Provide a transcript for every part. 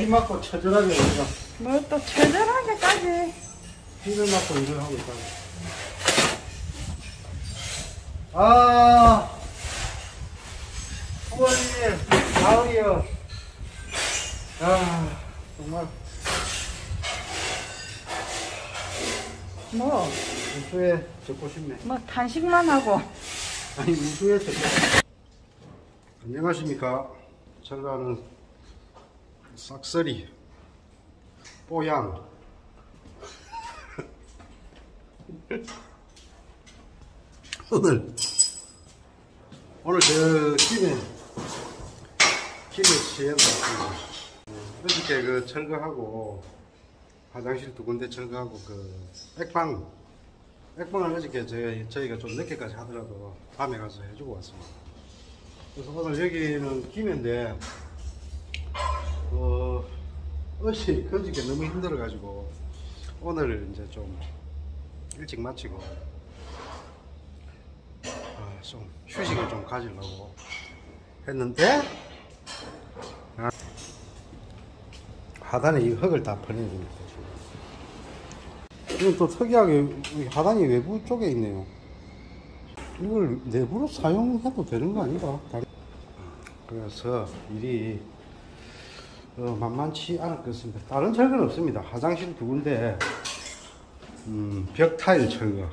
비 맞고 처절하게 우리가 뭐 또 처절하게까지. 비를 맞고 일을 하고 있다. 아, 부모님, 가을이요. 아, 정말. 뭐 우수에 적고 싶네. 뭐 탄식만 하고. 아니, 우수에 적고. 안녕하십니까. 철가는 싹쓸이, 뽀양. 오늘 저 김에 취해놨습니다. 어저께 그 철거하고 화장실 두 군데 철거하고 그 액방을 어저께 저희가 좀 늦게까지 하더라도 밤에 가서 해주고 왔습니다. 그래서 오늘 여기는 김인데 어저께 너무 힘들어가지고 오늘 이제 좀 일찍 마치고 좀 휴식을 좀 가지려고 했는데 하단에 이 흙을 다 퍼내줍니다. 이건 또 특이하게 하단이 외부 쪽에 있네요. 이걸 내부로 사용해도 되는 거 아닌가? 그래서 일이 만만치 않을 것 같습니다. 다른 철거는 없습니다. 화장실 두 군데 벽 타일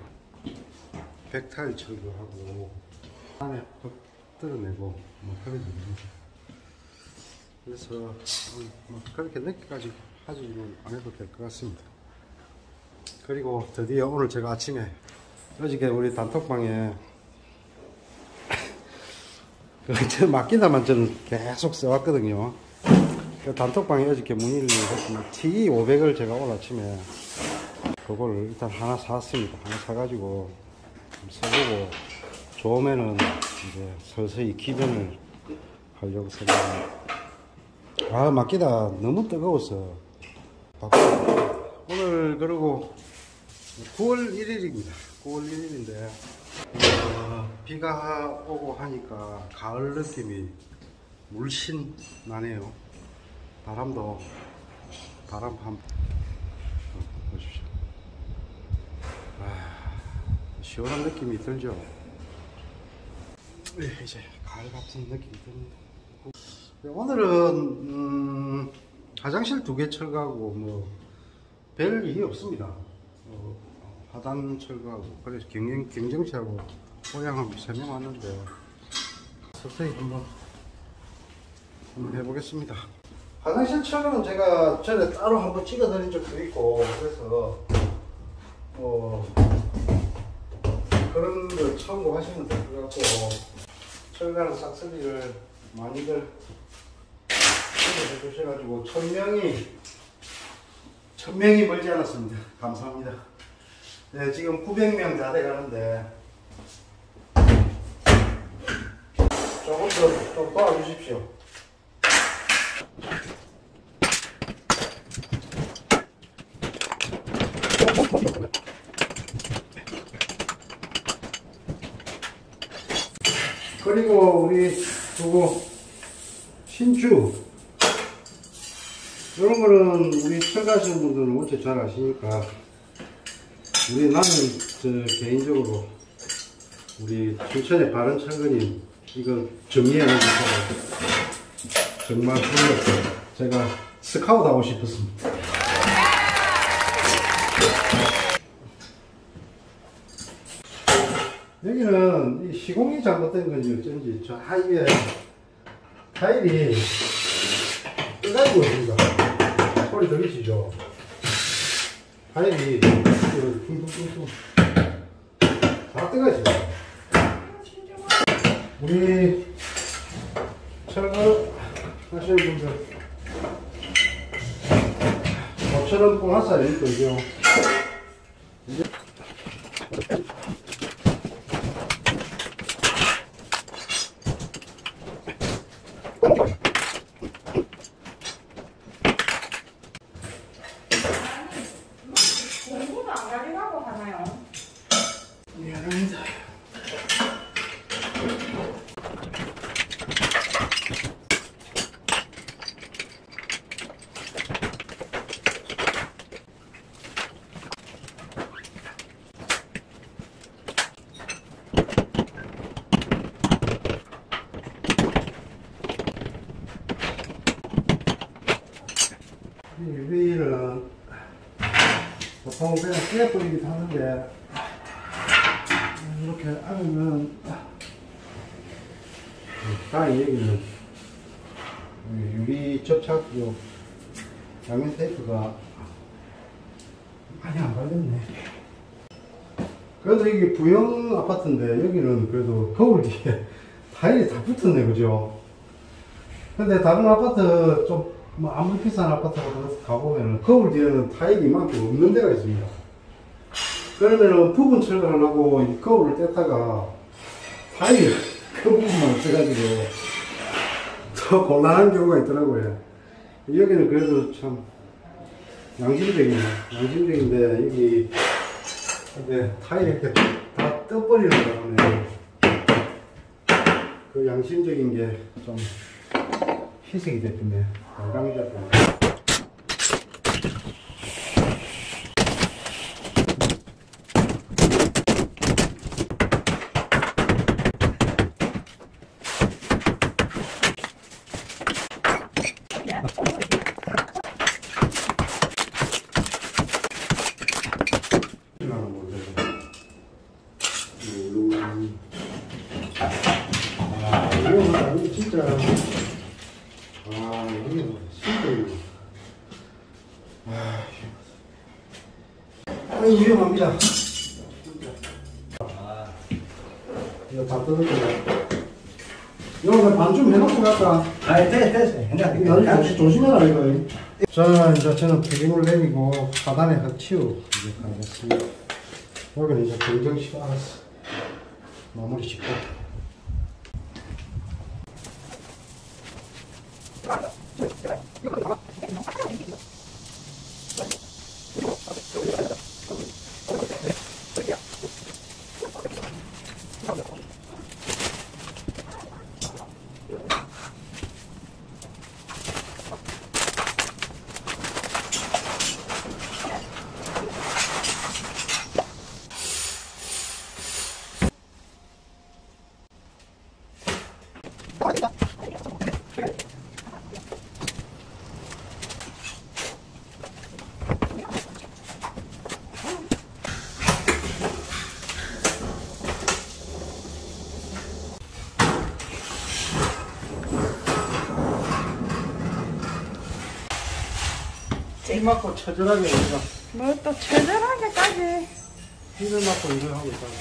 철거하고 안에 벽 뚫어내고 뭐 그러죠. 그래서 뭐 그렇게 늦게까지 하지는 안 해도 될 것 같습니다. 그리고 드디어 오늘 제가 아침에 어저께 우리 단톡방에 저 맡기다만 저는 계속 써왔거든요. 그 단톡방에 어저께 문의를 했지만 TE500을 제가 오늘 아침에 그거를 일단 하나 샀습니다. 하나 사가지고 써보고 좋으면은 이제 서서히 기변을 하려고 생각합니다. 맡기다 너무 뜨거워서 오늘 그리고 9월 1일입니다. 9월 1일인데 비가 오고 하니까 가을 느낌이 물씬 나네요. 바람 한번 보십시오. 시원한 느낌이 들죠. 이제 가을 같은 느낌이 듭니다. 오늘은 화장실 2개 철거하고 뭐 별 일이 없습니다. 하단 철거하고 그래서 경정씨하고 호양하고 3명 왔는데 서서히 한번 해보겠습니다. 화장실 철거는 제가 전에 따로 한번 찍어드린 적도 있고 그래서 그런 걸 참고하시면 될 것 같고 철거하는 싹쓸이를 많이들 해주셔가지고 1000명이 멀지 않았습니다. 감사합니다. 네, 지금 900명 다 돼가는데 조금 더 좀 도와주십시오. 그리고 우리 두고 신주 이런 거는 우리 철거하시는 분들은 어째 잘 아시니까 나는 개인적으로 우리 춘천의 바른 철거님 이거 정리해 놓으셔서 정말 훌륭했어요. 제가 스카웃 하고 싶었습니다. 여기는 이 시공이 잘못된 건지 어쩐지 저 하이에 타일이 뜨가지고 있습니다. 소리 들리시죠? 타일이 퉁퉁퉁퉁 다 뜨가 있습니다. 우리 철거 하시는 분들 5,000원 보너스를 거죠. 공부도 안 가져가고 하나요? 미안합니다. 보통 그냥 떼버리기도 하는데, 이렇게 하면, 여기는 유리 접착, 양면 테이프가 많이 안 발렸네. 그래도 이게 부영 아파트인데, 여기는 그래도 거울 뒤에 타일이 다 붙었네, 그죠? 근데 다른 아파트 뭐 아무리 비싼 아파트 가보면은 거울 뒤에는 타일이 이만큼 없는 데가 있습니다. 그러면은 부분 철거하려고 이 거울을 뗐다가 타일 그 부분만 없애가지고 더 곤란한 경우가 있더라고요. 여기는 그래도 참 양심적인데 여기 근데 타일이 이렇게 다 떠버리는 바람에 그 양심적인 게 좀 희생이 됐네. 건강이 됐네. 이거 진짜 이게 진짜 위험합니다. 이거 다 뜯었네. 이거 반쯤 해놓고 갈까? 됐어. 조심해라, 이거. 자, 이제 저는 폐기물 내리고 하단에 흙치우 이제 가겠습니다. 여기는 이제 검정식 알았어. 마무리 짓고. 일 맞고 처절하게 우리가 뭐 또 처절하게까지. 힘을 맞고 일을 하고 있다.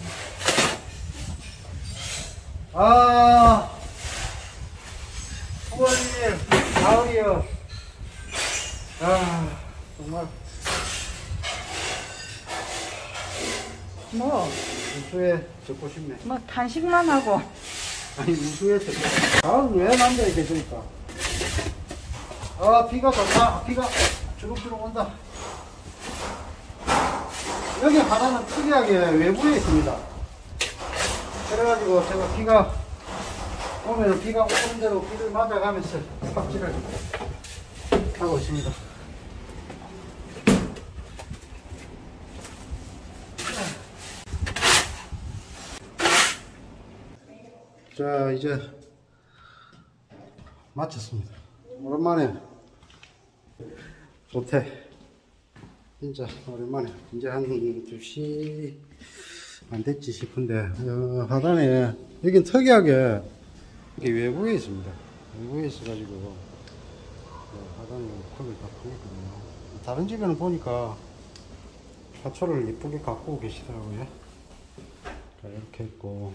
아, 부모님, 가을이요. 아, 정말. 뭐 우수에 적고 싶네. 뭐 탄식만 하고. 아니, 우수에 적고 싶네. 가을 왜 남자에 계시니까? 아, 비가 좋다. 비가 주룩주룩 온다. 여기 바다는 특이하게 외부에 있습니다. 그래가지고 제가 비가 오면 비가 오는 대로 비를 맞아가면서 삽질을 하고 있습니다. 자, 이제 마쳤습니다. 오랜만에 조퇴. 진짜 오랜만에 이제 한 2시 안 됐지 싶은데 하단에 여긴 특이하게 이게 외부에 있습니다. 외부에 있어가지고 하단에 컵을 다 풀렸거든요. 다른 집에는 보니까 화초를 예쁘게 갖고 계시더라고요. 자, 이렇게 있고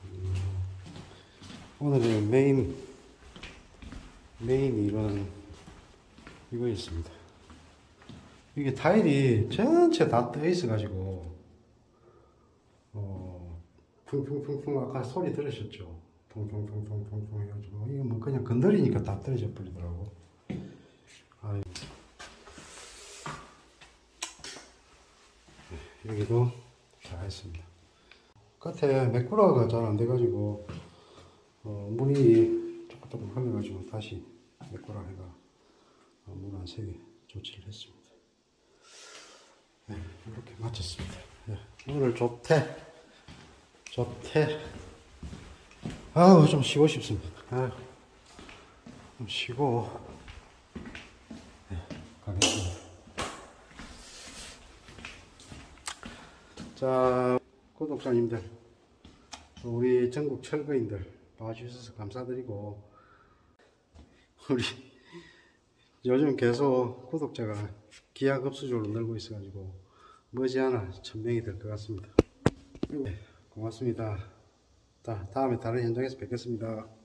오늘의 메인이 이거 있습니다. 이게 타일이 전체 다 떠 있어가지고 퉁퉁퉁퉁 아까 소리 들으셨죠? 퉁퉁퉁퉁퉁퉁 해가지고 이거 뭐 그냥 건드리니까 다 떨어져 버리더라고. 아유. 여기도 다 했습니다. 끝에 매꾸라가 잘 안 돼가지고 물이 조금 흘러가지고 다시 매꾸라 해가 물 한 세게 조치를 했습니다. 네, 이렇게 마쳤습니다. 네, 오늘 조퇴. 아우, 좀 쉬고 싶습니다. 아유, 좀 쉬고, 네, 가겠습니다. 자, 구독자님들, 우리 전국 철거인들 봐주셔서 감사드리고, 우리 요즘 계속 구독자가 기하급수적으로 늘고 있어가지고 머지않아 1000명이 될 것 같습니다. 네, 고맙습니다. 자, 다음에 다른 현장에서 뵙겠습니다.